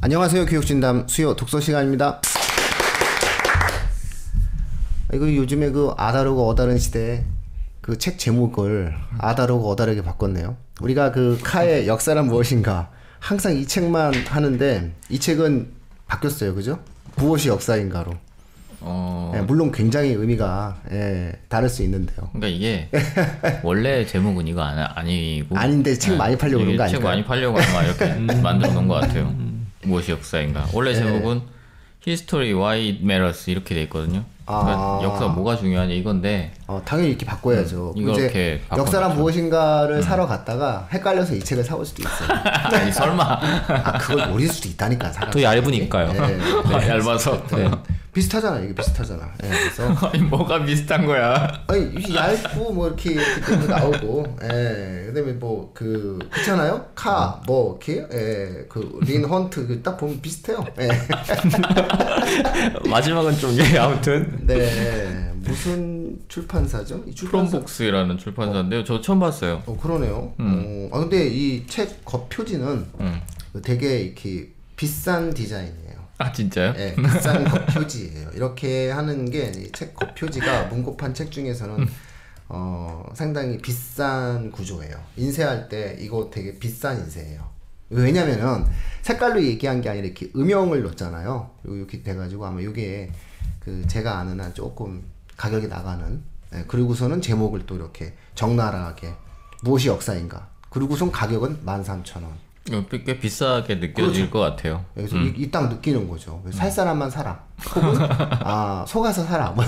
안녕하세요. 교육진담 수요 독서 시간입니다. 이거 요즘에 그 아다르고 어다른 시대에 그 책 제목을 아다르고 어다르게 바꿨네요. 우리가 그 카의 역사란 무엇인가 항상 이 책만 하는데 이 책은 바뀌었어요. 그죠? 무엇이 역사인가로. 예, 물론 굉장히 의미가 다를 수 있는데요. 그러니까 이게 원래 제목은 이거 아니고 아닌데 책 많이 팔려고 그런 거 아닐까요? 책 많이 팔려고 아마 이렇게 만들어 놓은 것 같아요. 무엇이 역사인가. 원래 제목은 History Why It Matters 이렇게 돼 있거든요. 그러니까 역사가 뭐가 중요하냐 이건데 당연히 이렇게 바꿔야죠. 이렇게 역사란 무엇인가를 사러 갔다가 헷갈려서 이 책을 사올 수도 있어요. 아니 설마 그걸 모를 수도 있다니까. 더 얇으니까요. 얇아서 비슷하잖아. 이게 비슷하잖아. 그래서 아니 뭐가 비슷한 거야? 아니 얇고 뭐 이렇게 나오고, 그다음에 뭐 그렇잖아요. 뭐 이렇게 그 린 헌트 딱 보면 비슷해요. 마지막은 좀 아무튼. 네, 무슨 출판사죠? 이 출판사? 프롬북스라는 출판사인데요. 저 처음 봤어요. 그러네요. 근데 이 책 겉표지는 되게 이렇게 비싼 디자인이에요. 아 진짜요? 네, 비싼 겉표지예요. 이렇게 하는 게 책 겉표지가 문고판 책 중에서는 상당히 비싼 구조예요. 인쇄할 때 이거 되게 비싼 인쇄예요. 왜냐면은 색깔로 얘기한 게 아니라 이렇게 음영을 넣었잖아요. 이렇게 돼가지고 아마 이게 제가 아는 한 조금 가격이 나가는, 그리고서는 제목을 또 이렇게 적나라하게 무엇이 역사인가. 그리고선 가격은 13,000원. 꽤 비싸게 느껴질 것 같아요. 여기서 이 딱 느끼는 거죠. 살 사람만 사라. 혹은 속아서 사라. 뭐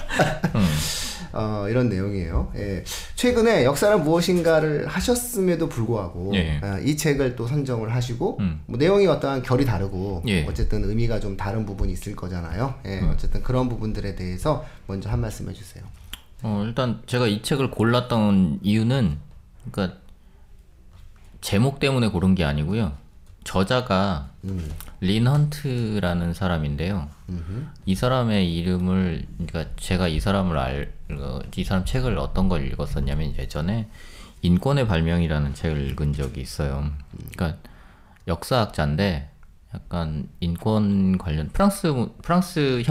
이런 내용이에요. 최근에 역사란 무엇인가를 하셨음에도 불구하고 이 책을 또 선정을 하시고 뭐 내용이 어떠한 결이 다르고 어쨌든 의미가 좀 다른 부분이 있을 거잖아요. 어쨌든 그런 부분들에 대해서 먼저 한 말씀 해주세요. 일단 제가 이 책을 골랐던 이유는 그러니까 제목 때문에 고른 게 아니고요. 저자가 린 헌트라는 사람인데요. 이 사람의 이름을, 그러니까 제가 이 사람 책을 어떤 걸 읽었었냐면 예전에 인권의 발명이라는 책을 읽은 적이 있어요. 그러니까 역사학자인데 약간 인권 관련 프랑스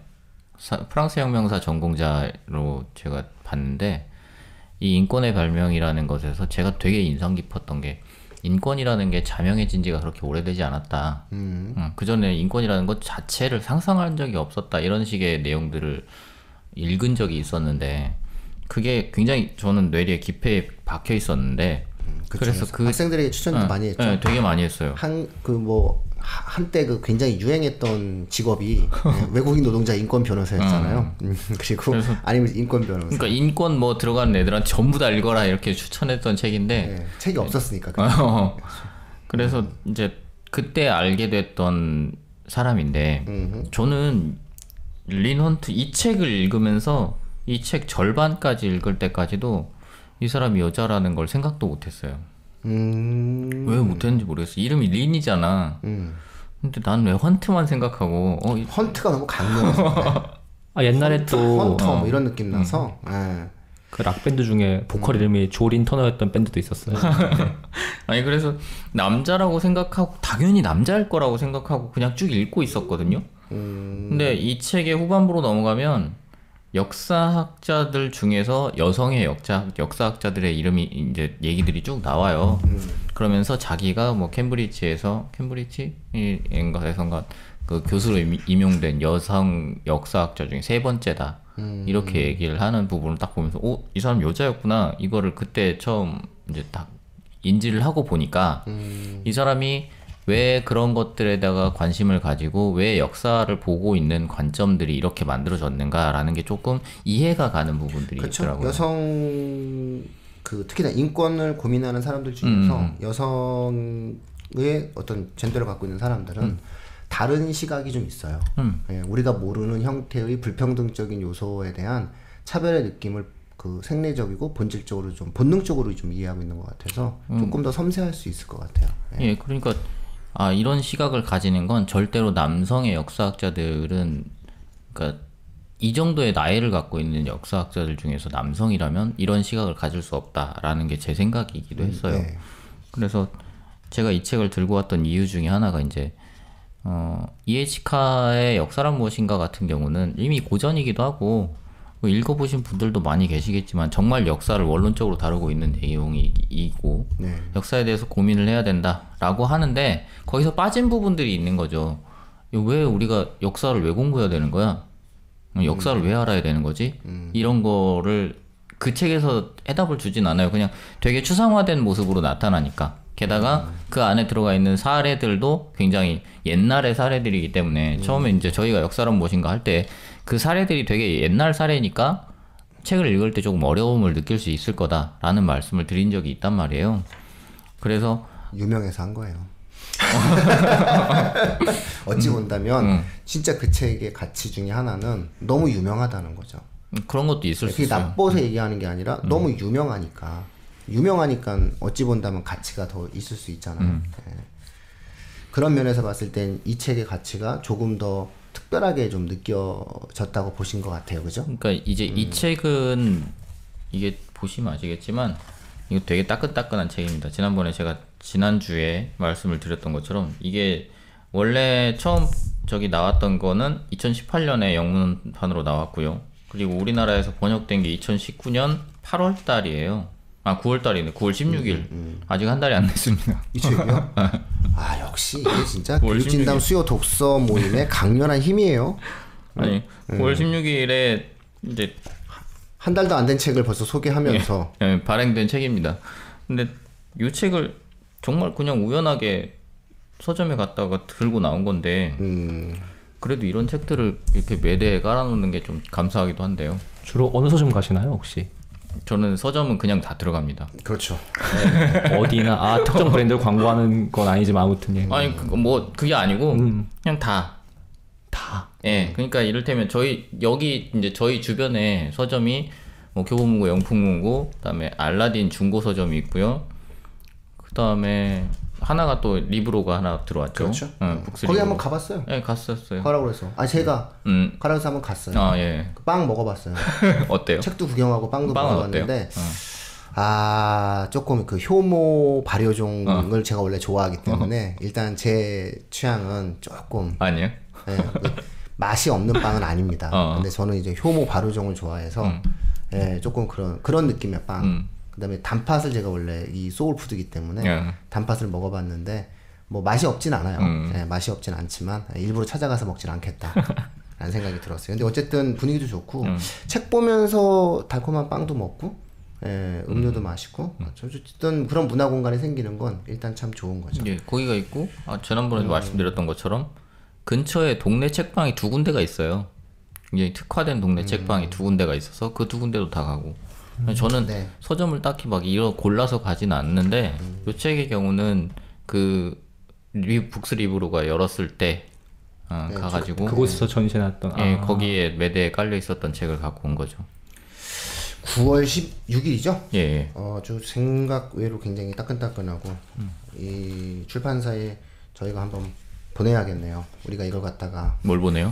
혁명사 전공자로 제가 봤는데 이 인권의 발명이라는 것에서 제가 되게 인상 깊었던 게 인권이라는 게 자명해진 지가 그렇게 오래되지 않았다. 그전에 인권이라는 것 자체를 상상한 적이 없었다. 이런 식의 내용들을 읽은 적이 있었는데 그게 굉장히 저는 뇌리에 깊이 박혀 있었는데 그래서 학생들에게 추천도 많이 했죠. 네, 되게 많이 했어요. 한때 굉장히 유행했던 직업이 외국인 노동자 인권 변호사였잖아요. 그리고 아니면 인권 변호사. 그러니까 인권 뭐 들어가는 애들한테 전부 다 읽어라 이렇게 추천했던 책인데 책이 없었으니까. 그래서 이제 그때 알게 됐던 사람인데 저는 린 헌트 이 책을 읽으면서 이 책 절반까지 읽을 때까지도 이 사람이 여자라는 걸 생각도 못했어요. 왜 못했는지 모르겠어. 이름이 린이잖아. 근데 난 왜 헌트만 생각하고 헌트가 너무 강렬해서 옛날에 또 헌터 뭐 이런 느낌 나서 그 락밴드 중에 보컬 이름이 조린 터너였던 밴드도 있었어요. 아니 그래서 남자라고 생각하고 당연히 남자일 거라고 생각하고 그냥 쭉 읽고 있었거든요. 근데 이 책의 후반부로 넘어가면 역사학자들 중에서 여성의 역사학자들의 이름이 이제 얘기들이 쭉 나와요. 그러면서 자기가 뭐 캠브리지인가에선가 그 교수로 임용된 여성 역사학자 중에 3번째다. 이렇게 얘기를 하는 부분을 딱 보면서 이 사람 여자였구나. 이거를 그때 처음 이제 딱 인지를 하고 보니까 이 사람이 왜 그런 것들에다가 관심을 가지고 왜 역사를 보고 있는 관점들이 이렇게 만들어졌는가라는 게 조금 이해가 가는 부분들이 있더라고요. 여성 특히나 인권을 고민하는 사람들 중에서 여성의 어떤 젠더를 갖고 있는 사람들은 다른 시각이 좀 있어요. 우리가 모르는 형태의 불평등적인 요소에 대한 차별의 느낌을 생리적이고 본질적으로 좀 본능적으로 좀 이해하고 있는 것 같아서 조금 더 섬세할 수 있을 것 같아요. 그러니까 이런 시각을 가지는 건 절대로 남성의 역사학자들은, 그러니까 이 정도의 나이를 갖고 있는 역사학자들 중에서 남성이라면 이런 시각을 가질 수 없다라는 게 제 생각이기도 했어요. 그래서 제가 이 책을 들고 왔던 이유 중에 하나가 이제 이에치카의 역사란 무엇인가 같은 경우는 이미 고전이기도 하고 뭐 읽어보신 분들도 많이 계시겠지만 정말 역사를 원론적으로 다루고 있는 내용이고 네. 역사에 대해서 고민을 해야 된다라고 하는데 거기서 빠진 부분들이 있는 거죠. 왜 우리가 역사를 왜 공부해야 되는 거야? 역사를 왜 알아야 되는 거지? 이런 거를 그 책에서 해답을 주진 않아요. 그냥 되게 추상화된 모습으로 나타나니까. 게다가 그 안에 들어가 있는 사례들도 굉장히 옛날의 사례들이기 때문에 처음에 이제 저희가 역사란 무엇인가 할 때 그 사례들이 되게 옛날 사례니까 책을 읽을 때 조금 어려움을 느낄 수 있을 거다라는 말씀을 드린 적이 있단 말이에요. 그래서 유명해서 한 거예요. 어찌 본다면 진짜 그 책의 가치 중에 하나는 너무 유명하다는 거죠. 그런 것도 있을 수 그게 있어요. 나빠서 얘기하는 게 아니라 너무 유명하니까 어찌 본다면 가치가 더 있을 수 있잖아요. 예. 그런 면에서 봤을 땐 이 책의 가치가 조금 더 특별하게 좀 느껴졌다고 보신 것 같아요, 그죠? 그러니까 이제 이 책은 이게 보시면 아시겠지만 이거 되게 따끈따끈한 책입니다. 지난번에 제가 지난주에 말씀을 드렸던 것처럼 이게 원래 처음 저기 나왔던 거는 2018년에 영문판으로 나왔고요. 그리고 우리나라에서 번역된 게 2019년 8월 달이에요. 아 9월 달이네. 9월 16일. 아직 한 달이 안 됐습니다. 이 책이요? 아 역시 이게 진짜 9월 교육진담 16일. 수요 독서 모임의 강렬한 힘이에요. 아니 9월 16일에 이제 한 달도 안 된 책을 벌써 소개하면서 예, 발행된 책입니다. 근데 이 책을 정말 그냥 우연하게 서점에 갔다가 들고 나온 건데 그래도 이런 책들을 이렇게 매대에 깔아놓는 게 좀 감사하기도 한데요. 주로 어느 서점 가시나요 혹시? 저는 서점은 그냥 다 들어갑니다. 그렇죠. 어디나 특정 브랜드를 광고하는 건 아니지만 아무튼 예. 아니 뭐 그게 아니고 그냥 다. 예, 그러니까 이를테면 여기 이제 저희 주변에 서점이 뭐 교보문고, 영풍문고, 그다음에 알라딘 중고 서점이 있고요. 그다음에 하나가 또 리브로가 하나 들어왔죠. 그렇죠. 북스 거기 리브로. 한번 가봤어요. 예, 갔었어요. 가라고 해서. 아 제가 가라고 해서 한번 갔어요. 아 예. 빵 먹어봤어요. 어때요? 책도 구경하고 빵도 빵은 먹어봤는데 조금 그 효모 발효종을 제가 원래 좋아하기 때문에 일단 제 취향은 조금 아니요. 예, 맛이 없는 빵은 아닙니다. 근데 저는 이제 효모 발효종을 좋아해서 예, 조금 그런 느낌의 빵. 그다음에 단팥을 제가 원래 이 소울푸드이기 때문에 단팥을 먹어봤는데 뭐 맛이 없진 않아요. 예, 맛이 없진 않지만 일부러 찾아가서 먹진 않겠다. 라는 생각이 들었어요. 근데 어쨌든 분위기도 좋고 책 보면서 달콤한 빵도 먹고 예, 음료도 마시고 어쨌든 그런 문화 공간이 생기는 건 일단 참 좋은 거죠. 예, 거기가 있고 지난번에도 말씀드렸던 것처럼 근처에 동네 책방이 2군데가 있어요. 굉장히 특화된 동네 책방이 2군데가 있어서 그 2군데도 다 가고 저는 네. 서점을 딱히 막 골라서 가지는 않는데 이 책의 경우는 그 북스 리브로가 열었을 때 가가지고 그곳에서 전시해놨던 예, 거기에 매대에 깔려 있었던 책을 갖고 온 거죠. 9월 16일이죠? 예, 예. 저 생각 외로 굉장히 따끈따끈하고 이 출판사에 저희가 한번 보내야겠네요. 우리가 이걸 갖다가 뭘 보내요?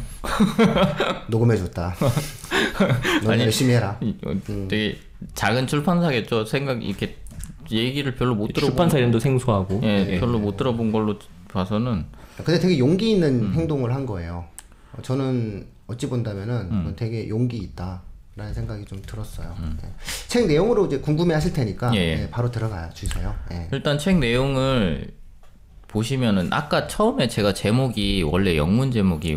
녹음해줬다. 너는 아니, 열심히 해라. 되게 작은 출판사겠죠. 이렇게 얘기를 별로 못 들어본 출판사 이름도 생소하고 예, 별로 못 들어본 걸로 봐서는 근데 되게 용기 있는 행동을 한 거예요. 저는 어찌 본다면은 되게 용기 있다라는 생각이 좀 들었어요. 예. 책 내용으로 이제 궁금해하실 테니까 예. 바로 들어가 주세요. 예. 일단 책 내용을 보시면은 아까 처음에 제가 제목이 원래 영문 제목이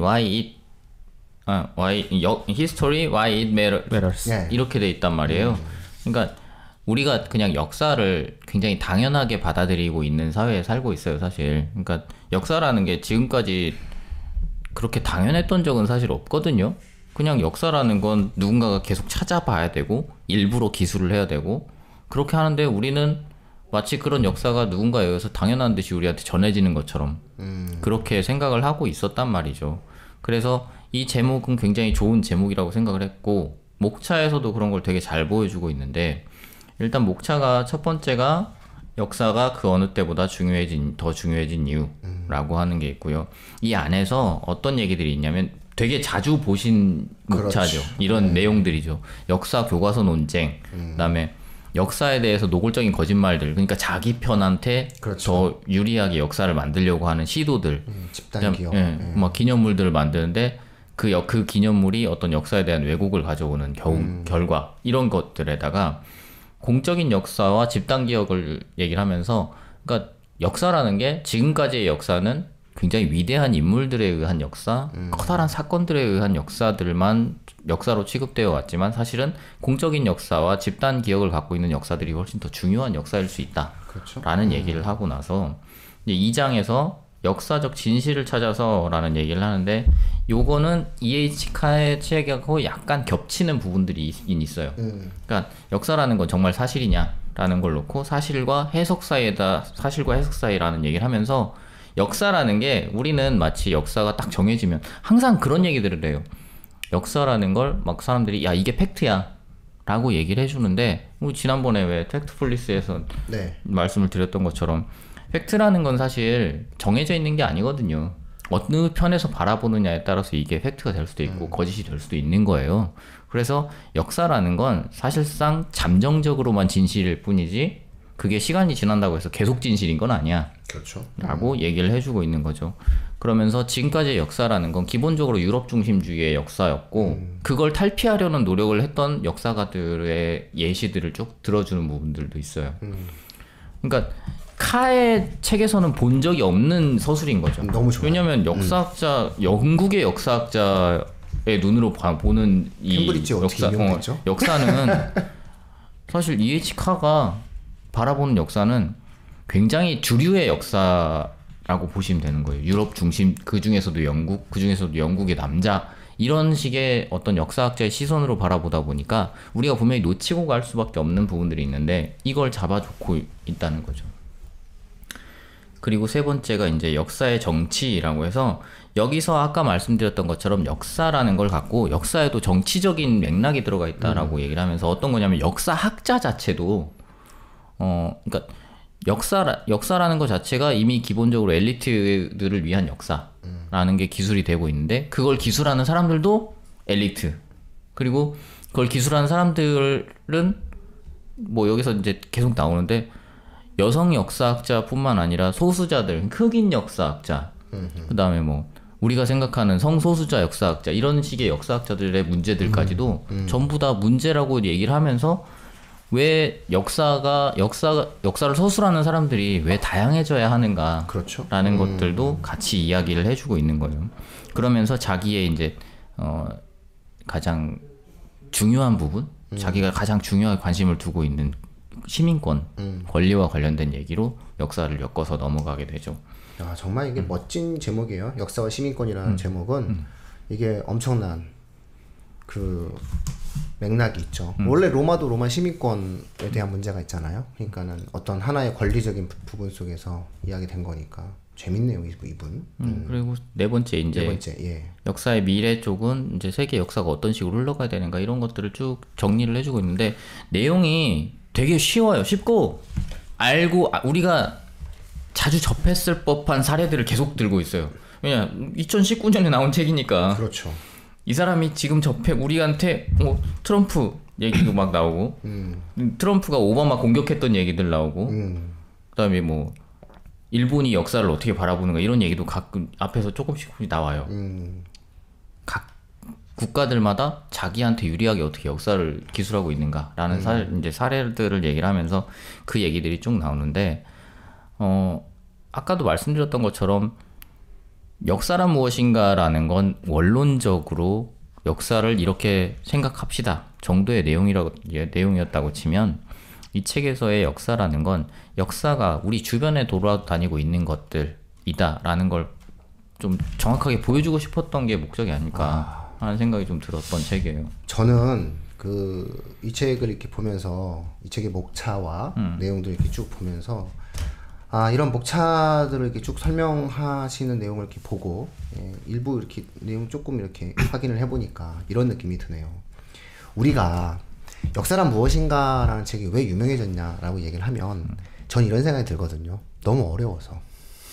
History Why It Matters 예. 이렇게 돼 있단 말이에요. 그러니까 우리가 그냥 역사를 굉장히 당연하게 받아들이고 있는 사회에 살고 있어요, 사실. 그러니까 역사라는 게 지금까지 그렇게 당연했던 적은 사실 없거든요. 그냥 역사라는 건 누군가가 계속 찾아봐야 되고 일부러 기술을 해야 되고 그렇게 하는데 우리는 마치 그런 역사가 누군가에 의해서 당연한 듯이 우리한테 전해지는 것처럼 그렇게 생각을 하고 있었단 말이죠. 그래서 이 제목은 굉장히 좋은 제목이라고 생각을 했고 목차에서도 그런 걸 되게 잘 보여주고 있는데 일단 목차가 첫 번째가 역사가 그 어느 때보다 더 중요해진 이유라고 하는 게 있고요. 이 안에서 어떤 얘기들이 있냐면 되게 자주 보신 목차죠. 이런 내용들이죠. 역사 교과서 논쟁, 그다음에 역사에 대해서 노골적인 거짓말들, 그러니까 자기 편한테 그렇죠. 더 유리하게 역사를 만들려고 하는 시도들, 집단 기업. 예, 막 기념물들을 만드는데 그 기념물이 어떤 역사에 대한 왜곡을 가져오는 결과 이런 것들에다가 공적인 역사와 집단 기억을 얘기를 하면서, 그러니까 역사라는 게 지금까지의 역사는 굉장히 위대한 인물들에 의한 역사, 커다란 사건들에 의한 역사들만 역사로 취급되어 왔지만 사실은 공적인 역사와 집단 기억을 갖고 있는 역사들이 훨씬 더 중요한 역사일 수 있다. 그렇죠. 라는 얘기를 하고 나서 이제 2장에서 역사적 진실을 찾아서 라는 얘기를 하는데, 요거는 E.H. 카의 책하고 약간 겹치는 부분들이 있긴 있어요. 그러니까 역사라는 건 정말 사실이냐 라는 걸 놓고 사실과 해석 사이라는 얘기를 하면서, 역사라는 게 우리는 마치 역사가 딱 정해지면 항상 그런 얘기들을 해요. 역사라는 걸 막 사람들이 야 이게 팩트야 라고 얘기를 해주는데, 우리 지난번에 왜 팩트폴리스에서 네. 말씀을 드렸던 것처럼 팩트라는 건 사실 정해져 있는 게 아니거든요. 어느 편에서 바라보느냐에 따라서 이게 팩트가 될 수도 있고 거짓이 될 수도 있는 거예요. 그래서 역사라는 건 사실상 잠정적으로만 진실일 뿐이지 그게 시간이 지난다고 해서 계속 진실인 건 아니야. 그렇죠. 라고 얘기를 해주고 있는 거죠. 그러면서 지금까지의 역사라는 건 기본적으로 유럽 중심주의의 역사였고 그걸 탈피하려는 노력을 했던 역사가들의 예시들을 쭉 들어주는 부분들도 있어요. 그러니까 카의 책에서는 본 적이 없는 서술인 거죠. 너무 좋아요. 왜냐면 역사학자, 영국의 역사학자의 눈으로 보는 이 캠브리지 어떻게 인용됐죠? 역사는 사실 E.H. 카가 바라보는 역사는 굉장히 주류의 역사라고 보시면 되는 거예요. 유럽 중심, 그 중에서도 영국의 남자, 이런 식의 어떤 역사학자의 시선으로 바라보다 보니까 우리가 분명히 놓치고 갈 수밖에 없는 부분들이 있는데 이걸 잡아주고 있다는 거죠. 그리고 세 번째가 이제 역사의 정치라고 해서, 여기서 아까 말씀드렸던 것처럼 역사라는 걸 갖고 역사에도 정치적인 맥락이 들어가 있다라고 얘기를 하면서, 어떤 거냐면 역사학자 자체도 그러니까 역사라는 것 자체가 이미 기본적으로 엘리트들을 위한 역사라는 게 기술이 되고 있는데, 그걸 기술하는 사람들도 엘리트, 그리고 그걸 기술하는 사람들은 뭐 여기서 이제 계속 나오는데 여성 역사학자뿐만 아니라 소수자들, 흑인 역사학자, 그 다음에 뭐 우리가 생각하는 성소수자 역사학자, 이런 식의 역사학자들의 문제들까지도 전부 다 문제라고 얘기를 하면서, 왜 역사를 서술하는 사람들이 왜 다양해져야 하는가, 그렇죠. 라는 것들도 같이 이야기를 해주고 있는 거예요. 그러면서 자기의 이제 가장 중요한 부분, 자기가 가장 중요하게 관심을 두고 있는 시민권, 권리와 관련된 얘기로 역사를 엮어서 넘어가게 되죠. 야, 정말 이게 멋진 제목이에요. 역사와 시민권이라는 제목은 이게 엄청난 그 맥락이 있죠. 원래 로마도 로마 시민권에 대한 문제가 있잖아요. 그러니까는 어떤 하나의 권리적인 부분 속에서 이야기된 거니까 재밌네요, 이분. 그리고 네 번째, 예. 역사의 미래 쪽은 이제 세계 역사가 어떤 식으로 흘러가야 되는가, 이런 것들을 쭉 정리를 해주고 있는데, 내용이 되게 쉬워요. 쉽고 알고 우리가 자주 접했을 법한 사례들을 계속 들고 있어요. 왜냐 2019년에 나온 책이니까. 그렇죠. 이 사람이 지금 우리한테 트럼프 얘기도 막 나오고, 트럼프가 오바마 공격했던 얘기들 나오고, 그다음에 뭐 일본이 역사를 어떻게 바라보는가, 이런 얘기도 가끔 앞에서 조금씩 나와요. 각 국가들마다 자기한테 유리하게 어떻게 역사를 기술하고 있는가라는 이제 사례들을 얘기를 하면서 그 얘기들이 쭉 나오는데, 아까도 말씀드렸던 것처럼 역사란 무엇인가라는 건 원론적으로 역사를 이렇게 생각합시다 정도의 내용이었다고 치면, 이 책에서의 역사라는 건 역사가 우리 주변에 돌아다니고 있는 것들이다라는 걸 좀 정확하게 보여주고 싶었던 게 목적이 아닐까 하는 생각이 좀 들었던 책이에요. 저는 이 책을 이렇게 보면서, 이 책의 목차와 내용들 이렇게 쭉 보면서, 이런 목차들을 이렇게 쭉 설명하시는 내용을 이렇게 보고, 일부 이렇게 내용 조금 이렇게 확인을 해보니까 이런 느낌이 드네요. 우리가 역사란 무엇인가라는 책이 왜 유명해졌냐라고 얘기를 하면 전 이런 생각이 들거든요. 너무 어려워서.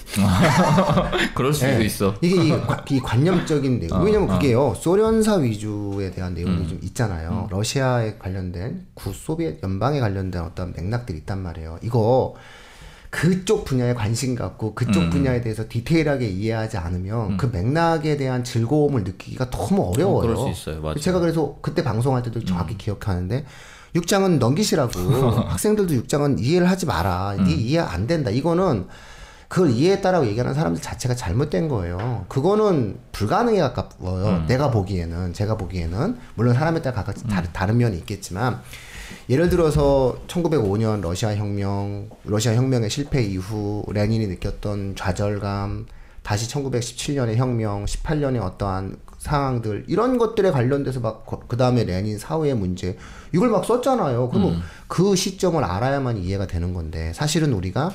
그럴 수도 있어. 이게 이 관념적인 내용. 왜냐면 그게요. 소련사 위주에 대한 내용이 좀 있잖아요. 러시아에 관련된 구소비에트 연방에 관련된 어떤 맥락들이 있단 말이에요. 이거 그쪽 분야에 관심 갖고 그쪽 분야에 대해서 디테일하게 이해하지 않으면 그 맥락에 대한 즐거움을 느끼기가 너무 어려워요. 그럴 수 있어요. 맞아요. 제가 그래서 그때 방송할 때도 정확히 기억하는데 6장은 넘기시라고 학생들도 6장은 이해를 하지 마라. 네 이해 안 된다. 이거는 그걸 이해했다라고 얘기하는 사람들 자체가 잘못된 거예요. 그거는 불가능에 가까워요. 제가 보기에는 물론 사람에 따라 각각 다른 면이 있겠지만 예를 들어서 1905년 러시아 혁명의 실패 이후 레닌이 느꼈던 좌절감, 다시 1917년의 혁명, 18년의 어떠한 상황들 이런 것들에 관련돼서 막 그 다음에 레닌 사후의 문제 이걸 막 썼잖아요. 그러면 그 시점을 알아야만 이해가 되는 건데 사실은 우리가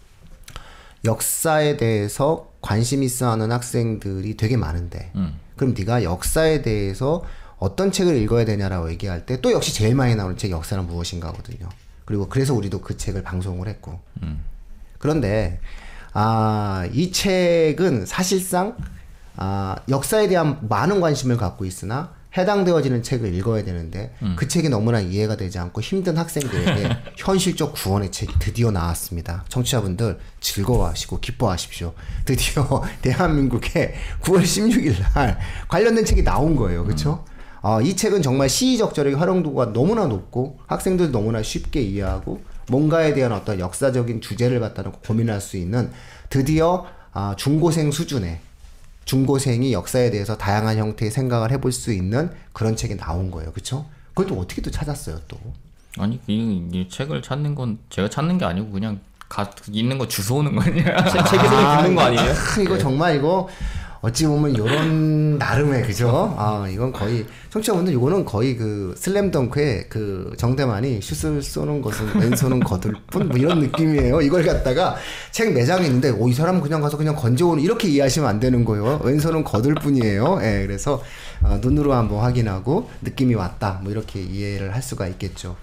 역사에 대해서 관심 있어하는 학생들이 되게 많은데 그럼 네가 역사에 대해서 어떤 책을 읽어야 되냐라고 얘기할 때 또 역시 제일 많이 나오는 책 역사는 무엇인가거든요. 그리고 그래서 우리도 그 책을 방송을 했고 그런데 이 책은 사실상 역사에 대한 많은 관심을 갖고 있으나 해당되어지는 책을 읽어야 되는데 그 책이 너무나 이해가 되지 않고 힘든 학생들에게 현실적 구원의 책이 드디어 나왔습니다. 청취자분들 즐거워하시고 기뻐하십시오. 드디어 대한민국에 9월 16일 날 관련된 책이 나온 거예요. 그렇죠? 이 책은 정말 시의적절하게 활용도가 너무나 높고 학생들 너무나 쉽게 이해하고 뭔가에 대한 어떤 역사적인 주제를 갖다 놓고 고민할 수 있는 드디어 중고생 수준의 중고생이 역사에 대해서 다양한 형태의 생각을 해볼 수 있는 그런 책이 나온 거예요. 그렇죠? 그걸 또 어떻게 또 찾았어요 또? 아니 이 책을 찾는 건 제가 찾는 게 아니고 그냥 있는 거 주워오는 거 아니야? 책에서 듣는 거 아니에요? 이거 정말 이거 어찌 보면 요런 나름의 그죠? 이건 거의 청취자분들 이거는 거의 그 슬램덩크의 그 정대만이 슛을 쏘는 것은 왼손은 거들 뿐 뭐 이런 느낌이에요. 이걸 갖다가 책 매장에 있는데 이 사람은 그냥 가서 그냥 건져오는 이렇게 이해하시면 안 되는 거예요. 왼손은 거들 뿐이에요. 예, 그래서 눈으로 한번 확인하고 느낌이 왔다. 뭐 이렇게 이해를 할 수가 있겠죠.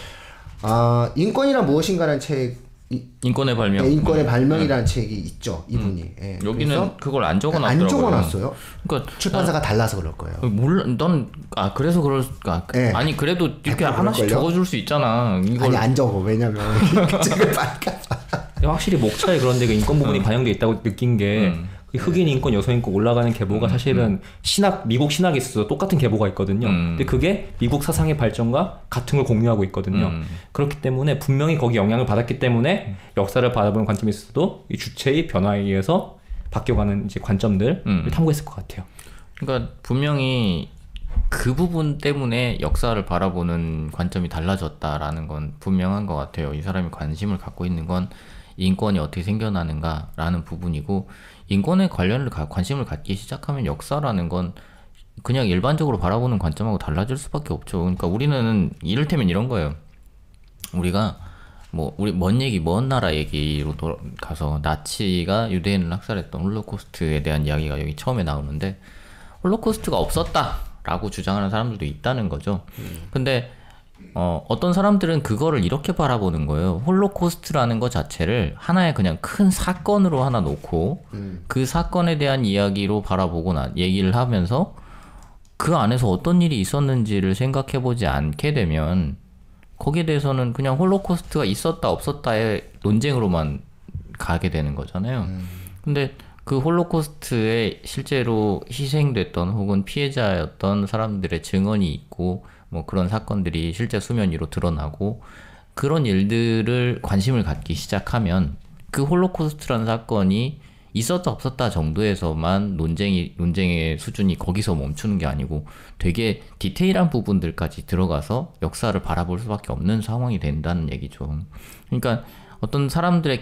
인권이란 무엇인가라는 책 인권의 발명. 네, 인권의 발명이라는 책이 있죠. 이분이. 예, 여기는 그걸 안 적어놨더라고요. 안 적어놨어요. 그러니까 출판사가 달라서 그럴 거예요. 몰라, 그래서 그럴까? 네. 아니 그래도 이렇게 하나씩 적어줄 수 있잖아. 이걸 아니 안 적어. 왜냐면 그 책을 팔까봐. 확실히 목차에 그런데 그 인권 부분이 반영돼 있다고 느낀 게 흑인 인권, 여성 인권 올라가는 계보가 사실은 미국 신학에 있어서 똑같은 계보가 있거든요. 근데 그게 미국 사상의 발전과 같은 걸 공유하고 있거든요. 그렇기 때문에 분명히 거기 영향을 받았기 때문에 역사를 바라보는 관점에 있어도 이 주체의 변화에 의해서 바뀌어가는 이제 관점들을 탐구했을 것 같아요. 그러니까 분명히 그 부분 때문에 역사를 바라보는 관점이 달라졌다라는 건 분명한 것 같아요. 이 사람이 관심을 갖고 있는 건 인권이 어떻게 생겨나는가라는 부분이고 인권에 관심을 갖기 시작하면 역사라는 건 그냥 일반적으로 바라보는 관점하고 달라질 수밖에 없죠. 그러니까 우리는 이를테면 이런 거예요. 우리가 우리 먼 나라 얘기로 가서 나치가 유대인을 학살했던 홀로코스트에 대한 이야기가 여기 처음에 나오는데 홀로코스트가 없었다라고 주장하는 사람들도 있다는 거죠. 근데 어떤 사람들은 그거를 이렇게 바라보는 거예요. 홀로코스트라는 것 자체를 하나의 그냥 큰 사건으로 하나 놓고 그 사건에 대한 이야기로 바라보고 얘기를 하면서 그 안에서 어떤 일이 있었는지를 생각해보지 않게 되면 거기에 대해서는 그냥 홀로코스트가 있었다 없었다의 논쟁으로만 가게 되는 거잖아요. 근데 그 홀로코스트에 실제로 희생됐던 혹은 피해자였던 사람들의 증언이 있고 뭐 그런 사건들이 실제 수면 위로 드러나고 그런 일들을 관심을 갖기 시작하면 그 홀로코스트라는 사건이 있었다 없었다 정도에서만 논쟁의 수준이 거기서 멈추는 게 아니고 되게 디테일한 부분들까지 들어가서 역사를 바라볼 수밖에 없는 상황이 된다는 얘기죠. 그러니까 어떤 사람들의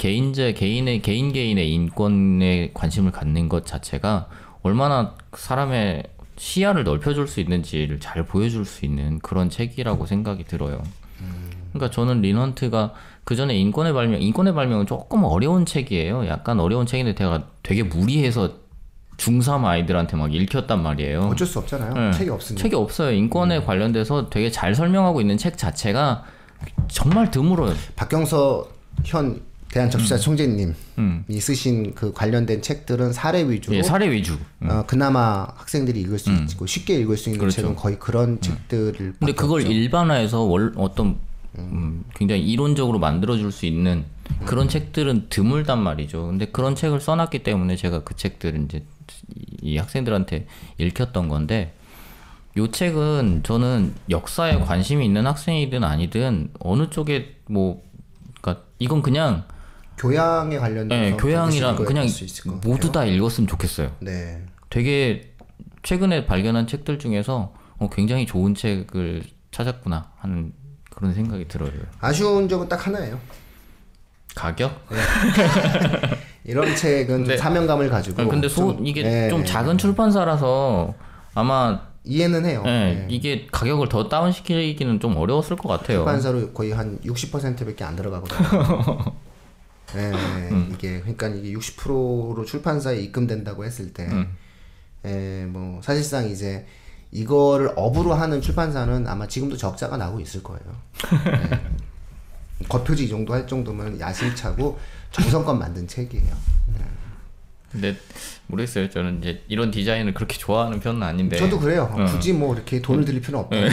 개인의 인권에 관심을 갖는 것 자체가 얼마나 사람의 시야를 넓혀줄 수 있는지를 잘 보여줄 수 있는 그런 책이라고 생각이 들어요. 그러니까 저는 리넌트가 그 전에 인권의 발명은 조금 어려운 책이에요. 약간 어려운 책인데 제가 되게 무리해서 중3 아이들한테 막 읽혔단 말이에요. 어쩔 수 없잖아요. 네. 책이 없으니까. 책이 없어요. 인권에 관련돼서 되게 잘 설명하고 있는 책 자체가 정말 드물어요. 박경서 현 대한접시사 총재님이 쓰신 그 관련된 책들은 사례 위주로. 예, 사례 위주. 그나마 학생들이 읽을 수 있고 쉽게 읽을 수 있는 그렇죠. 책은 거의 그런 책들을. 근데 그걸 바꿨죠. 일반화해서 어떤 굉장히 이론적으로 만들어줄 수 있는 그런 책들은 드물단 말이죠. 근데 그런 책을 써놨기 때문에 제가 그 책들을 이제 이 학생들한테 읽혔던 건데, 요 책은 저는 역사에 관심이 있는 학생이든 아니든 어느 쪽에 그러니까 이건 그냥 교양에 관련돼서 교양이랑 그냥 모두 다 읽었으면 좋겠어요. 네. 되게 최근에 발견한 책들 중에서 굉장히 좋은 책을 찾았구나 하는 그런 생각이 들어요. 아쉬운 점은 딱 하나예요. 가격? 네. 이런 책은 좀 사명감을 가지고. 근데 이게 좀 작은 출판사라서 아마 이해는 해요. 이게 가격을 더 다운시키기는 좀 어려웠을 것 같아요. 출판사로 거의 한 60%밖에 안 들어가거든요. 이게 그러니까 이게 60%로 출판사에 입금된다고 했을 때, 뭐 사실상 이제 이거를 업으로 하는 출판사는 아마 지금도 적자가 나고 있을 거예요. 겉표지 이 정도 할 정도면 야심차고 정성껏 만든 책이에요. 근데 모르겠어요. 저는 이제 이런 디자인을 그렇게 좋아하는 편은 아닌데. 저도 그래요. 굳이 뭐 이렇게 돈을 들일 필요는 없다.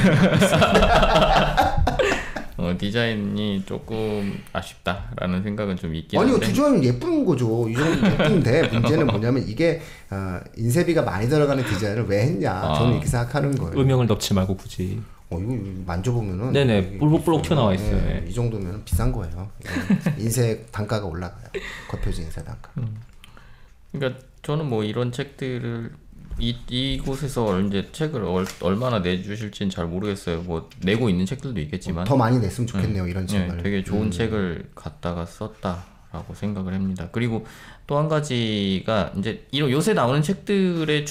디자인이 조금 아쉽다라는 생각은 좀 있긴 아니요, 한데. 디자인은 예쁜 거죠. 이 정도 예쁜데 문제는 뭐냐면 이게 인쇄비가 많이 들어가는 디자인을 왜 했냐. 저는 이렇게 생각하는 거예요. 음영을 넣지 말고 굳이. 이거 만져보면은 네네, 볼록 튀어나와 있어요. 네, 이 정도면 비싼 거예요. 인쇄 단가가 올라가요. 겉표지 인쇄 단가. 그러니까 저는 뭐 이런 책들을 이곳에서 이제 책을 얼마나 내주실지는 잘 모르겠어요. 뭐 내고 있는 책들도 있겠지만 더 많이 냈으면 좋겠네요. 이런 책을. 되게 좋은 책을 갖다가 썼다라고 생각을 합니다. 그리고 또 한 가지가 이제 이런 요새 나오는 책들의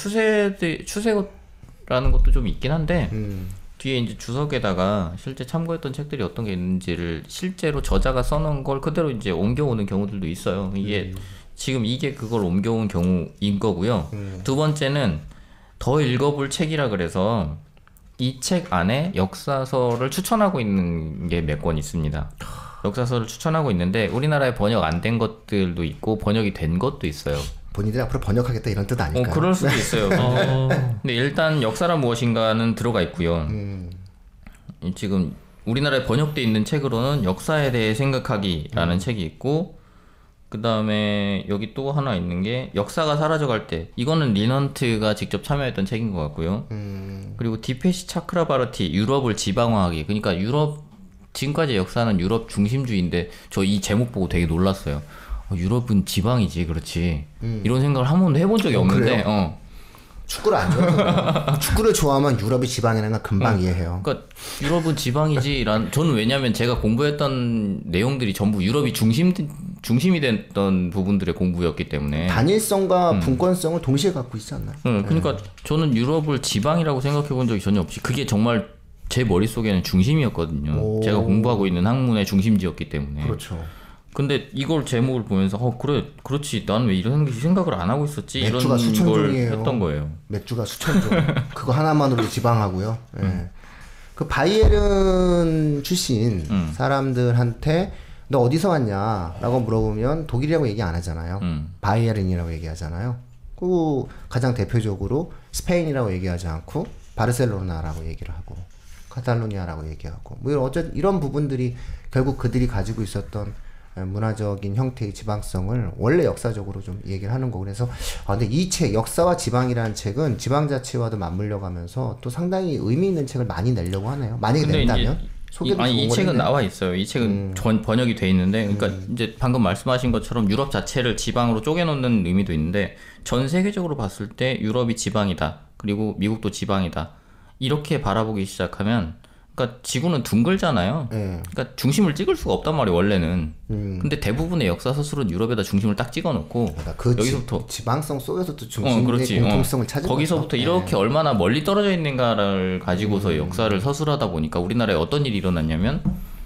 추세라는 것도 좀 있긴 한데 뒤에 이제 주석에다가 실제 참고했던 책들이 어떤 게 있는지를 실제로 저자가 써놓은 걸 그대로 이제 옮겨오는 경우들도 있어요. 이게 지금 이게 그걸 옮겨온 경우인 거고요. 두 번째는 더 읽어볼 책이라 그래서 이 책 안에 역사서를 추천하고 있는 게 몇 권 있습니다. 역사서를 추천하고 있는데 우리나라에 번역 안 된 것들도 있고 번역이 된 것도 있어요. 본인들이 앞으로 번역하겠다 이런 뜻 아닐까요? 그럴 수도 있어요. 근데 일단 역사란 무엇인가는 들어가 있고요. 지금 우리나라에 번역돼 있는 책으로는 역사에 대해 생각하기라는 책이 있고, 그 다음에 여기 또 하나 있는 게 역사가 사라져갈 때, 이거는 리넌트가 직접 참여했던 책인 것 같고요. 그리고 디페시 차크라바르티 유럽을 지방화하기. 그러니까 지금까지 역사는 유럽 중심주의인데 저 이 제목 보고 되게 놀랐어요. 유럽은 지방이지, 그렇지. 이런 생각을 한 번도 해본 적이 없는데. 축구를 안 좋아해요. 축구를 좋아하면 유럽이 지방이라는 건 금방 이해해요. 그러니까 유럽은 지방이지란 저는 왜냐면 제가 공부했던 내용들이 전부 유럽이 중심이 됐던 부분들의 공부였기 때문에 단일성과 분권성을 동시에 갖고 있지 않나요? 그러니까 저는 유럽을 지방이라고 생각해 본 적이 전혀 없이 그게 정말 제 머릿속에는 중심이었거든요. 제가 공부하고 있는 학문의 중심지였기 때문에. 그렇죠. 근데 이걸 제목을 보면서 그래, 그렇지, 난 왜 이런 생각을 안 하고 있었지, 이런 맥주가 수천 걸 종이에요. 했던 거예요. 맥주가 수천 종. 그거 하나만으로도 지방하고요. 그 바이에른 출신 사람들한테 너 어디서 왔냐라고 물어보면 독일이라고 얘기 안 하잖아요. 바이에른이라고 얘기하잖아요. 그 가장 대표적으로 스페인이라고 얘기하지 않고 바르셀로나라고 얘기를 하고 카탈루니아라고 얘기하고 뭐 이런 부분들이 결국 그들이 가지고 있었던 문화적인 형태의 지방성을 원래 역사적으로 좀 얘기를 하는 거고, 그래서 근데 이 책 역사와 지방이라는 책은 지방자치와도 맞물려 가면서 또 상당히 의미 있는 책을 많이 내려고 하네요. 만약에 낸다면 이 책은 나와 있어요. 이 책은 번역이 돼 있는데, 그러니까 이제 방금 말씀하신 것처럼 유럽 자체를 지방으로 쪼개놓는 의미도 있는데, 전 세계적으로 봤을 때 유럽이 지방이다, 그리고 미국도 지방이다, 이렇게 바라보기 시작하면, 그러니까 지구는 둥글잖아요. 그러니까 중심을 찍을 수가 없단 말이에요, 원래는. 근데 대부분의 역사 서술은 유럽에다 중심을 딱 찍어놓고 여기서부터 지방성 속에서도 중심의 공통성을 찾은 거기서부터 거죠. 이렇게 얼마나 멀리 떨어져 있는가를 가지고서 역사를 서술하다 보니까 우리나라에 어떤 일이 일어났냐면,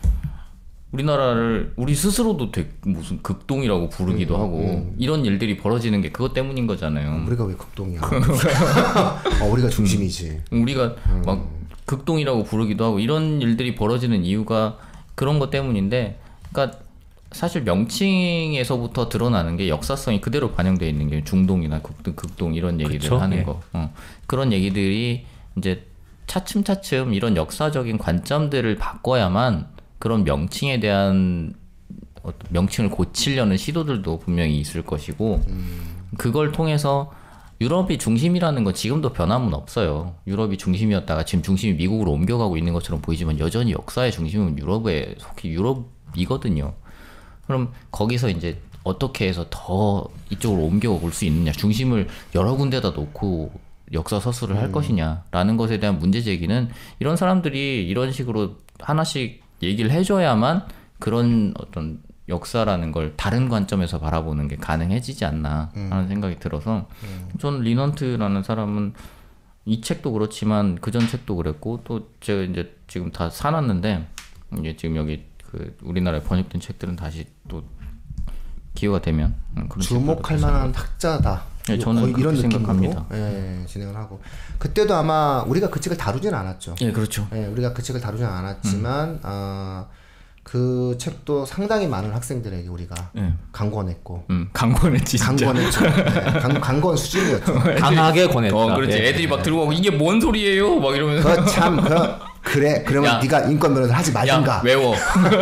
우리나라를 우리 스스로도 무슨 극동이라고 부르기도 하고 이런 일들이 벌어지는 게 그것 때문인 거잖아요. 우리가 왜 극동이야? 우리가 중심이지. 우리가 막 극동이라고 부르기도 하고 이런 일들이 벌어지는 이유가 그런 것 때문인데, 그러니까 사실 명칭에서부터 드러나는 게 역사성이 그대로 반영되어 있는 게 중동이나 극동 이런 얘기들 그쵸? 하는 예. 거. 그런 얘기들이 이제 차츰차츰 이런 역사적인 관점들을 바꿔야만 그런 명칭에 대한 어떤 명칭을 고치려는 시도들도 분명히 있을 것이고 그걸 통해서 유럽이 중심이라는 건 지금도 변함은 없어요. 유럽이 중심이었다가 지금 중심이 미국으로 옮겨가고 있는 것처럼 보이지만 여전히 역사의 중심은 유럽에 속히 유럽이거든요. 그럼 거기서 이제 어떻게 해서 더 이쪽으로 옮겨올 수 있느냐, 중심을 여러 군데다 놓고 역사 서술을 할 것이냐라는 것에 대한 문제 제기는 이런 사람들이 이런 식으로 하나씩 얘기를 해줘야만 그런 어떤 역사라는 걸 다른 관점에서 바라보는 게 가능해지지 않나 하는 생각이 들어서 저는 리넌트라는 사람은 이 책도 그렇지만 그전 책도 그랬고 또 제가 이제 지금 다 사놨는데 이제 지금 여기 그 우리나라에 번역된 책들은 다시 또 기회가 되면 그런 주목할 만한 학자다. 네, 저는 거의 이런 그렇게 느낌으로 생각합니다. 예, 진행을 하고 그때도 아마 우리가 그 책을 다루진 않았죠. 예, 그렇죠. 예, 우리가 그 책을 다루진 않았지만 그 책도 상당히 많은 학생들에게 우리가 강권했고 강권했지 진짜. 강권했죠. 네, 강권 수준이었죠. 강하게 권했다. 그렇지. 예. 애들이 막 들고 오고 이게 뭔 소리예요? 막 이러면서. 그래 그러면 야. 네가 인권 변호사 하지 말든가. 야, 외워.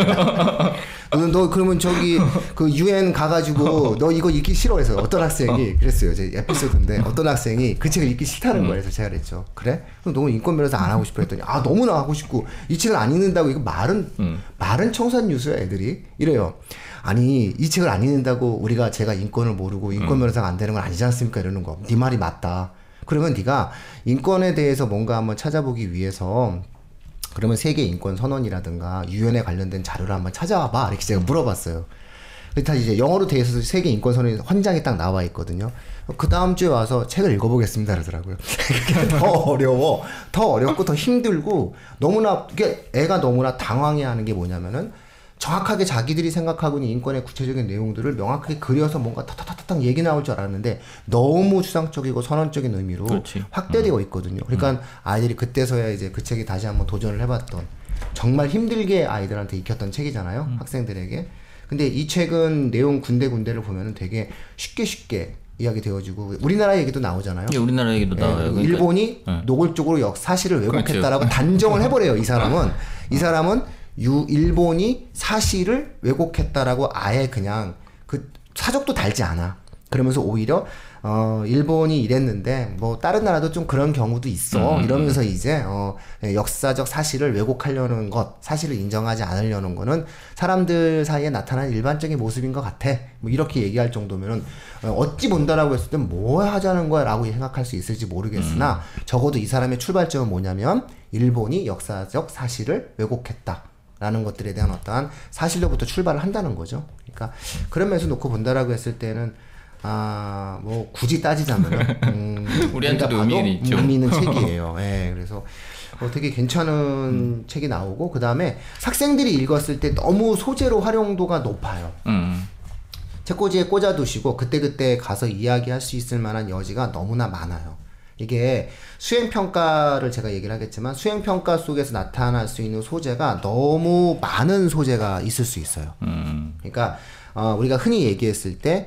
너 그러면 저기 그 UN 가가지고 너 이거 읽기 싫어해서 어떤 학생이 그랬어요. 제 에피소드인데 어떤 학생이 그 책을 읽기 싫다는 거예요. 그래서 제가 그랬죠. 그래? 그럼 너무 인권 변호사 안 하고 싶어 했더니 너무나 하고 싶고 이 책을 안 읽는다고 이거 말은 청산 유수야 애들이 이래요. 아니 이 책을 안 읽는다고 제가 인권을 모르고 인권 변호사가 안 되는 건 아니지 않습니까? 이러는 거. 네 말이 맞다. 그러면 네가 인권에 대해서 뭔가 한번 찾아보기 위해서 그러면 세계 인권 선언이라든가 유엔에 관련된 자료를 한번 찾아와봐. 이렇게 제가 물어봤어요. 그래서 이제 영어로 돼 있어서 세계 인권 선언이 헌장에 딱 나와 있거든요. 그 다음 주에 와서 책을 읽어보겠습니다. 그러더라고요. 그게 더 어려워. 더 어렵고 더 힘들고 너무나 애가 너무나 당황해하는 게 뭐냐면은 정확하게 자기들이 생각하고 있는 인권의 구체적인 내용들을 명확하게 그려서 뭔가 타타타타탕 얘기 나올 줄 알았는데 너무 추상적이고 선언적인 의미로 그렇지. 확대되어 있거든요. 그러니까 아이들이 그때서야 이제 그 책이 다시 한번 도전을 해봤던 정말 힘들게 아이들한테 익혔던 책이잖아요. 학생들에게. 근데 이 책은 내용 군데군데를 보면은 되게 쉽게 이야기 되어지고 우리나라 얘기도 나오잖아요. 예, 우리나라 얘기도 나와요. 그러니까, 일본이 노골적으로 사실을 왜곡했다라고 단정을 해버려요. 이 사람은 일본이 사실을 왜곡했다라고 아예 그냥 그 사적도 달지 않아. 그러면서 오히려 일본이 이랬는데 뭐 다른 나라도 좀 그런 경우도 있어. 이러면서 이제 역사적 사실을 왜곡하려는 것, 사실을 인정하지 않으려는 거는 사람들 사이에 나타나는 일반적인 모습인 것 같아. 뭐 이렇게 얘기할 정도면은 어찌 본다라고 했을 때 뭐 하자는 거야라고 생각할 수 있을지 모르겠으나 적어도 이 사람의 출발점은 뭐냐면 일본이 역사적 사실을 왜곡했다. 라는 것들에 대한 어떠한 사실로부터 출발을 한다는 거죠. 그러니까 그런 면에서 놓고 본다라고 했을 때는 뭐 굳이 따지자면 우리한테도 의미는 있죠. 의미 있는 책이에요. 예, 그래서 되게 괜찮은 책이 나오고 그 다음에 학생들이 읽었을 때 너무 소재로 활용도가 높아요. 책꽂이에 꽂아두시고 그때그때 가서 이야기할 수 있을 만한 여지가 너무나 많아요. 이게 수행평가를 제가 얘기를 하겠지만 수행평가 속에서 나타날 수 있는 소재가 너무 많은 소재가 있을 수 있어요. 그러니까 우리가 흔히 얘기했을 때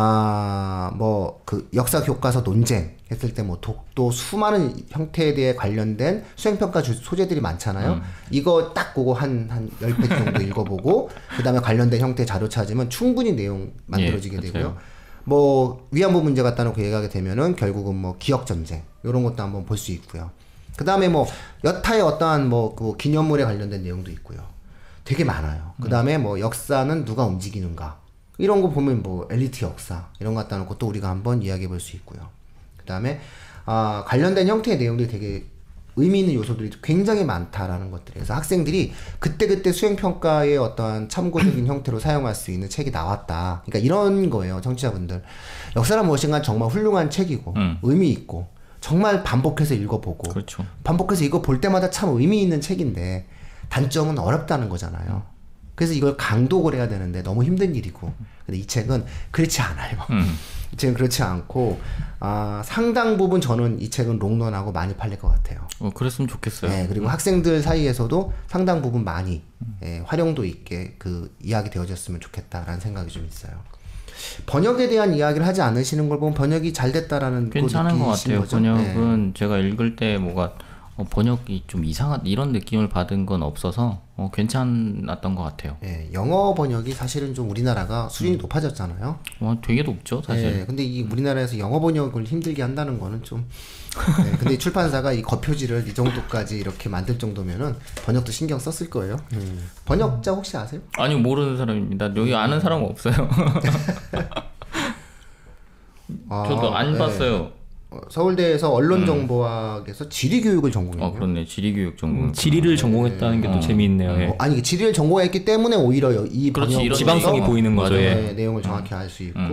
뭐 그 역사 교과서 논쟁 했을 때 뭐 독도 수많은 형태에 대해 관련된 수행평가 소재들이 많잖아요. 이거 딱 보고 한 10페이지 정도 읽어보고 그 다음에 관련된 형태 자료 찾으면 충분히 내용 만들어지게 되고요. 뭐 위안부 문제 갖다 놓고 얘기하게 되면은 결국은 뭐 기억 전쟁 이런 것도 한번 볼 수 있고요. 그 다음에 뭐 여타의 어떠한 뭐 그 기념물에 관련된 내용도 있고요. 되게 많아요. 그 다음에 뭐 역사는 누가 움직이는가 이런 거 보면 뭐 엘리트 역사 이런 거 갖다 놓고 또 우리가 한번 이야기해 볼 수 있고요. 그 다음에 관련된 형태의 내용들이 되게 의미 있는 요소들이 굉장히 많다라는 것들. 그래서 학생들이 그때그때 수행평가의 어떠한 참고적인 형태로 사용할 수 있는 책이 나왔다. 그러니까 이런 거예요, 청취자분들. 역사란 무엇인가 정말 훌륭한 책이고, 의미 있고, 정말 반복해서 읽어보고, 그렇죠. 반복해서 이거 볼 때마다 참 의미 있는 책인데, 단점은 어렵다는 거잖아요. 그래서 이걸 강독을 해야 되는데 너무 힘든 일이고. 근데 이 책은 그렇지 않아요. 지금 그렇지 않고 상당 부분 저는 이 책은 롱런하고 많이 팔릴 것 같아요. 그랬으면 좋겠어요. 네, 그리고 학생들 사이에서도 상당 부분 많이 활용도 있게 그 이야기 되어졌으면 좋겠다라는 생각이 좀 있어요. 번역에 대한 이야기를 하지 않으시는 걸 보면 번역이 잘 됐다라는 괜찮은 것 같아요. 거죠? 번역은 제가 읽을 때 뭐가 번역이 좀 이상한 이런 느낌을 받은 건 없어서 괜찮았던 것 같아요. 네, 영어 번역이 사실은 좀 우리나라가 수준이 높아졌잖아요. 되게 높죠, 사실. 네, 근데 이 우리나라에서 영어 번역을 힘들게 한다는 거는 좀. 네, 근데 이 출판사가 이 겉표지를 이 정도까지 이렇게 만들 정도면은 번역도 신경 썼을 거예요. 번역자 혹시 아세요? 아니, 모르는 사람입니다. 여기 아는 사람은 없어요. 저도 안 봤어요. 서울대에서 언론정보학에서 지리교육을 전공했네요. 그렇네. 지리교육 전공. 지리를 전공했다는 게 또 재미있네요. 예. 아니 지리를 전공했기 때문에 오히려 이 번역 지방성이 보이는 거죠. 네, 내용을 정확히 알 수 있고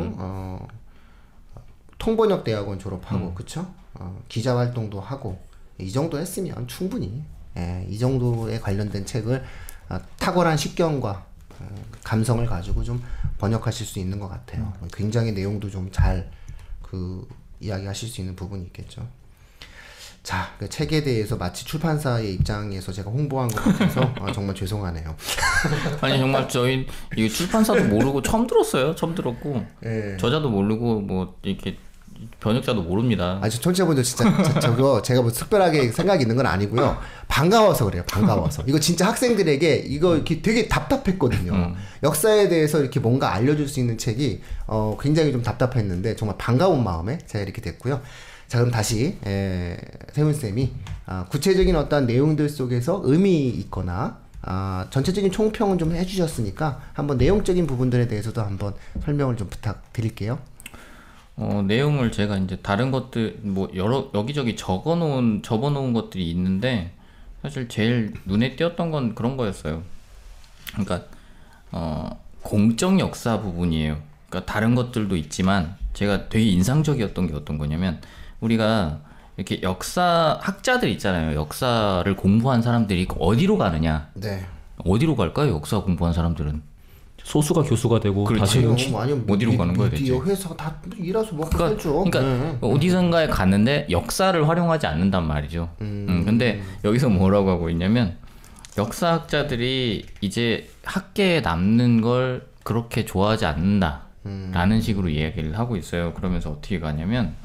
통번역대학원 졸업하고 그쵸? 기자 활동도 하고 이 정도 했으면 충분히 이 정도에 관련된 책을 탁월한 식견과 감성을 가지고 좀 번역하실 수 있는 것 같아요. 굉장히 내용도 좀 잘 이야기하실 수 있는 부분이 있겠죠. 자, 그 책에 대해서 마치 출판사의 입장에서 제가 홍보한 것 같아서 정말 죄송하네요. 아니 정말 저희 이 출판사도 모르고 처음 들었어요. 처음 들었고 저자도 모르고 뭐 이렇게 번역자도 모릅니다. 아니 청취자분들 진짜 저거 제가 뭐 특별하게 생각이 있는 건 아니고요. 반가워서 그래요. 반가워서. 이거 진짜 학생들에게 이거 이렇게 되게 답답했거든요. 역사에 대해서 이렇게 뭔가 알려줄 수 있는 책이 굉장히 좀 답답했는데 정말 반가운 마음에 제가 이렇게 됐고요. 자, 그럼 다시 세훈쌤이 구체적인 어떤 내용들 속에서 의미 있거나 전체적인 총평은 좀 해주셨으니까 한번 내용적인 부분들에 대해서도 한번 설명을 좀 부탁드릴게요. 내용을 제가 이제 다른 것들 뭐 여기저기 접어놓은 것들이 있는데 사실 제일 눈에 띄었던 건 그런 거였어요. 그러니까 공적 역사 부분이에요. 그러니까 다른 것들도 있지만 제가 되게 인상적이었던 게 어떤 거냐면 우리가 이렇게 역사 학자들 있잖아요. 역사를 공부한 사람들이 어디로 가느냐? 네. 어디로 갈까요? 역사 공부한 사람들은? 소수가 교수가 되고 다시 어디로 가는 거야 대체? 회사가 다 일하서 뭐 하겠죠. 그러니까 어디선가에 갔는데 역사를 활용하지 않는단 말이죠. 근데 여기서 뭐라고 하고 있냐면 역사학자들이 이제 학계에 남는 걸 그렇게 좋아하지 않는다라는 식으로 이야기를 하고 있어요. 그러면서 어떻게 가냐면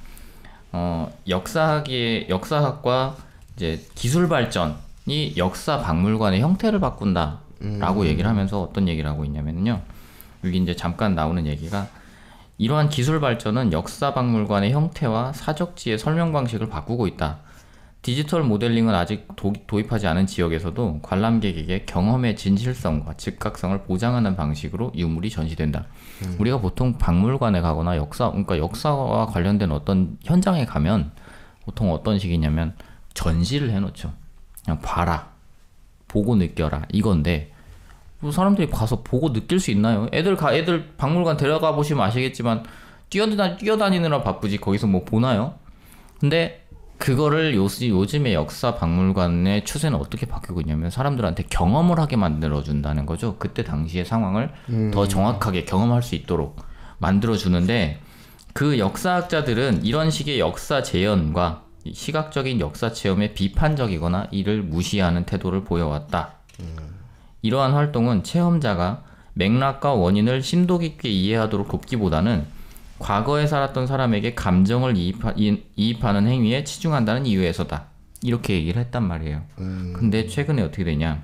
역사학과 이제 기술 발전이 역사 박물관의 형태를 바꾼다라고 얘기를 하면서 어떤 얘기를 하고 있냐면요. 여기 이제 잠깐 나오는 얘기가 이러한 기술 발전은 역사 박물관의 형태와 사적지의 설명 방식을 바꾸고 있다. 디지털 모델링은 아직 도입하지 않은 지역에서도 관람객에게 경험의 진실성과 즉각성을 보장하는 방식으로 유물이 전시된다. 우리가 보통 박물관에 가거나 그러니까 역사와 관련된 어떤 현장에 가면 보통 어떤 식이냐면 전시를 해놓죠. 그냥 봐라, 보고 느껴라 이건데 뭐 사람들이 가서 보고 느낄 수 있나요? 애들 박물관 데려가 보시면 아시겠지만 뛰어다니느라 바쁘지 거기서 뭐 보나요? 근데 그거를 요즘의 역사 박물관의 추세는 어떻게 바뀌고 있냐면 사람들한테 경험을 하게 만들어준다는 거죠. 그때 당시의 상황을 더 정확하게 경험할 수 있도록 만들어주는데 그 역사학자들은 이런 식의 역사 재현과 시각적인 역사 체험에 비판적이거나 이를 무시하는 태도를 보여왔다. 이러한 활동은 체험자가 맥락과 원인을 심도 깊게 이해하도록 돕기보다는 과거에 살았던 사람에게 감정을 이입하는 행위에 치중한다는 이유에서다. 이렇게 얘기를 했단 말이에요. 근데 최근에 어떻게 되냐.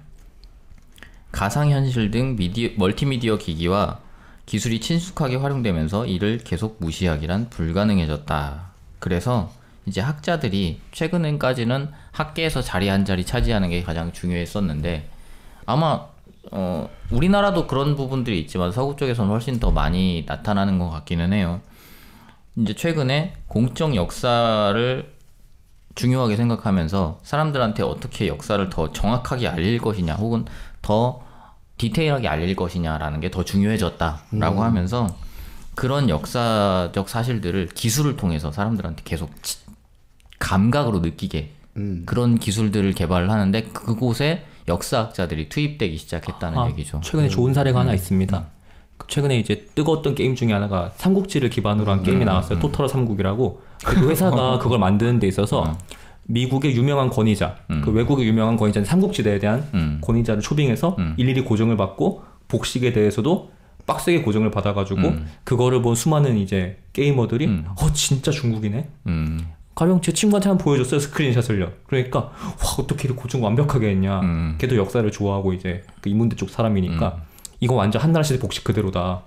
가상현실 등 멀티미디어 기기와 기술이 친숙하게 활용되면서 이를 계속 무시하기란 불가능해졌다. 그래서 이제 학자들이 최근까지는 학계에서 자리 한 자리 차지하는 게 가장 중요했었는데 아마 우리나라도 그런 부분들이 있지만 서구 쪽에서는 훨씬 더 많이 나타나는 것 같기는 해요. 이제 최근에 공적 역사를 중요하게 생각하면서 사람들한테 어떻게 역사를 더 정확하게 알릴 것이냐 혹은 더 디테일하게 알릴 것이냐라는 게 더 중요해졌다라고 하면서 그런 역사적 사실들을 기술을 통해서 사람들한테 계속 감각으로 느끼게 그런 기술들을 개발을 하는데 그곳에 역사학자들이 투입되기 시작했다는 얘기죠. 최근에 좋은 사례가 하나 있습니다. 최근에 이제 뜨거웠던 게임 중에 하나가 삼국지를 기반으로 한 게임이 나왔어요. 토탈 삼국이라고. 그 회사가 그걸 만드는 데 있어서 미국의 유명한 권위자, 그 외국의 유명한 권위자는 삼국지대에 대한 권위자를 초빙해서 일일이 고정을 받고 복식에 대해서도 빡세게 고정을 받아가지고 그거를 본 수많은 이제 게이머들이 진짜 중국이네. 가령 제 친구한테 한번 보여줬어요, 스크린샷을요. 그러니까 와, 어떻게 이렇게 고정 완벽하게 했냐. 걔도 역사를 좋아하고 이제 그 인문대 쪽 사람이니까 이거 완전 한나라 시대 복식 그대로다.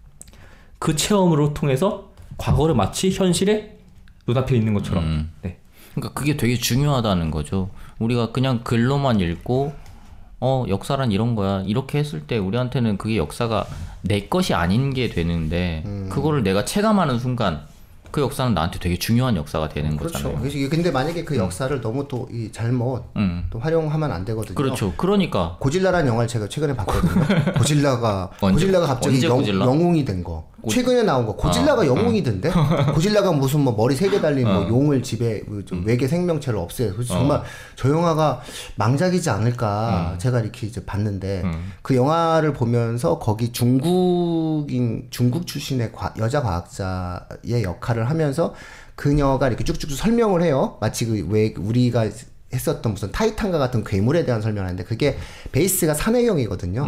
그 체험으로 통해서 과거를 마치 현실에 눈앞에 있는 것처럼. 네. 그러니까 그게 되게 중요하다는 거죠. 우리가 그냥 글로만 읽고 역사란 이런 거야 이렇게 했을 때 우리한테는 그게 역사가 내 것이 아닌 게 되는데 그거를 내가 체감하는 순간 그 역사는 나한테 되게 중요한 역사가 되는 거잖아요. 그렇죠. 근데 만약에 그 역사를 너무 또 이 잘못 또 활용하면 안 되거든요. 그렇죠. 그러니까 고질라라는 영화를 제가 최근에 봤거든요. 고질라가 갑자기 고질라? 영웅이 된 거. 최근에 나온 거. 고질라가 영웅이던데. 고질라가 무슨 뭐 머리 3개 달린 뭐 용을 집에 외계 생명체를 없애요. 그래서 정말 저 영화가 망작이지 않을까 제가 이렇게 이제 봤는데 그 영화를 보면서 거기 중국 출신의 여자 과학자의 역할을 하면서 그녀가 이렇게 쭉쭉 설명을 해요. 마치 왜 우리가 했었던 무슨 타이탄과 같은 괴물에 대한 설명을 하는데 그게 베이스가 산해경이거든요.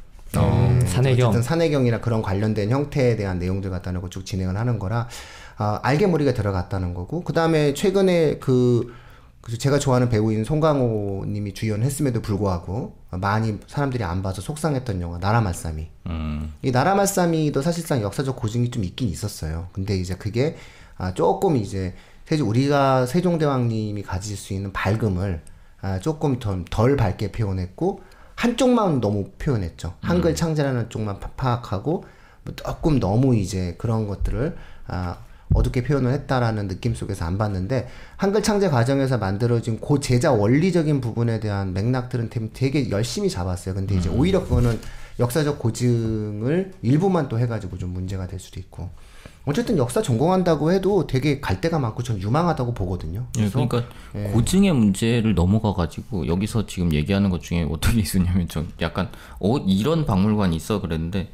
산해경. 어쨌든 산해경이나 그런 관련된 형태에 대한 내용들 갖다 놓고 쭉 진행을 하는 거라 알게 모르게 들어갔다는 거고 그 다음에 최근에 제가 좋아하는 배우인 송강호 님이 주연했음에도 불구하고 많이 사람들이 안 봐서 속상했던 영화 나라말싸미. 이 나라말싸미도 사실상 역사적 고증이 좀 있긴 있었어요. 근데 이제 그게 조금 이제 우리가 세종대왕님이 가질 수 있는 밝음을 조금 덜 밝게 표현했고 한쪽만 너무 표현했죠. 한글 창제라는 쪽만 파악하고 조금 너무 이제 그런 것들을 어둡게 표현을 했다라는 느낌 속에서 안 봤는데 한글 창제 과정에서 만들어진 그 제자 원리적인 부분에 대한 맥락들은 되게 열심히 잡았어요. 근데 이제 오히려 그거는 역사적 고증을 일부만 또 해가지고 좀 문제가 될 수도 있고 어쨌든 역사 전공한다고 해도 되게 갈 데가 많고 전 유망하다고 보거든요. 그러니까 고증의 문제를 넘어가가지고 여기서 지금 얘기하는 것 중에 어떻게 있었냐면 전 약간 이런 박물관이 있어 그랬는데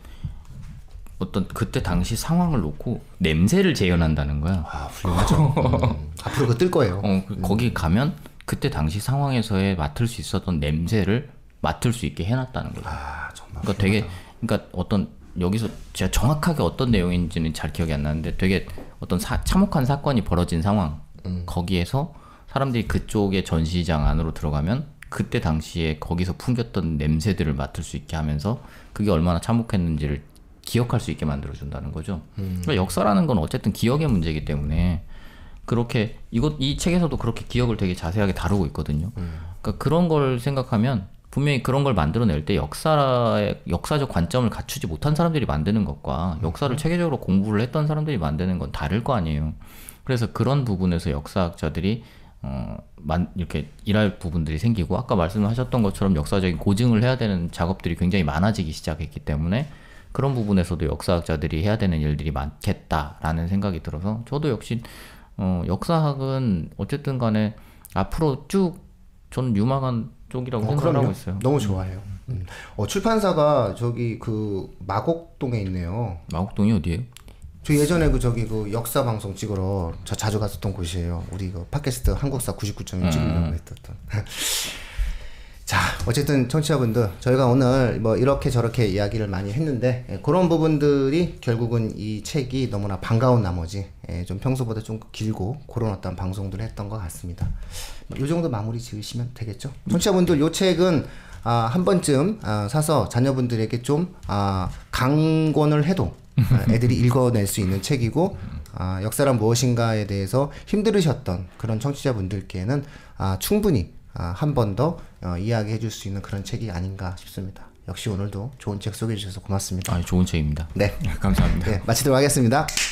어떤 그때 당시 상황을 놓고 냄새를 재현한다는 거야. 훌륭하죠. 앞으로 그거 뜰 거예요. 거기 가면 그때 당시 상황에서의 맡을 수 있었던 냄새를 맡을 수 있게 해놨다는 거죠. 정말. 그러니까 되게 어떤 여기서 제가 정확하게 어떤 내용인지는 잘 기억이 안 나는데 되게 어떤 참혹한 사건이 벌어진 상황 거기에서 사람들이 그쪽의 전시장 안으로 들어가면 그때 당시에 거기서 풍겼던 냄새들을 맡을 수 있게 하면서 그게 얼마나 참혹했는지를 기억할 수 있게 만들어준다는 거죠. 그러니까 역사라는 건 어쨌든 기억의 문제이기 때문에 그렇게 이 책에서도 그렇게 기억을 되게 자세하게 다루고 있거든요. 그러니까 그런 걸 생각하면 분명히 그런 걸 만들어낼 때 역사적 관점을 갖추지 못한 사람들이 만드는 것과 역사를 체계적으로 공부를 했던 사람들이 만드는 건 다를 거 아니에요. 그래서 그런 부분에서 역사학자들이 이렇게 일할 부분들이 생기고 아까 말씀하셨던 것처럼 역사적인 고증을 해야 되는 작업들이 굉장히 많아지기 시작했기 때문에 그런 부분에서도 역사학자들이 해야 되는 일들이 많겠다라는 생각이 들어서 저도 역시 역사학은 어쨌든 간에 앞으로 쭉 저는 유망한 쪽이라고 생각하고 있어요. 너무 좋아해요. 출판사가 저기 마곡동에 있네요. 마곡동이 어디예요? 저 예전에 그 역사 방송 찍으러 저 자주 갔었던 곳이에요. 우리 팟캐스트 한국사 99.1 찍으려고 했었던. 자, 어쨌든 청취자분들 저희가 오늘 뭐 이렇게 저렇게 이야기를 많이 했는데 그런 부분들이 결국은 이 책이 너무나 반가운 나머지 좀 평소보다 좀 길고 그런 어떤 방송들을 했던 것 같습니다. 이 정도 마무리 지으시면 되겠죠. 청취자분들 이 책은 한 번쯤 사서 자녀분들에게 좀 강권을 해도 애들이 읽어낼 수 있는 책이고 역사란 무엇인가에 대해서 힘들으셨던 그런 청취자분들께는 충분히 한 번 더 이야기해 줄 수 있는 그런 책이 아닌가 싶습니다. 역시 오늘도 좋은 책 소개해 주셔서 고맙습니다. 좋은 책입니다. 네. 감사합니다. 네, 마치도록 하겠습니다.